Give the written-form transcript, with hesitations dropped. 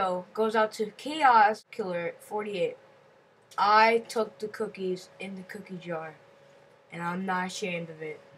video goes out to Chaoskiller48. I took the cookies in the cookie jar, and I'm not ashamed of it.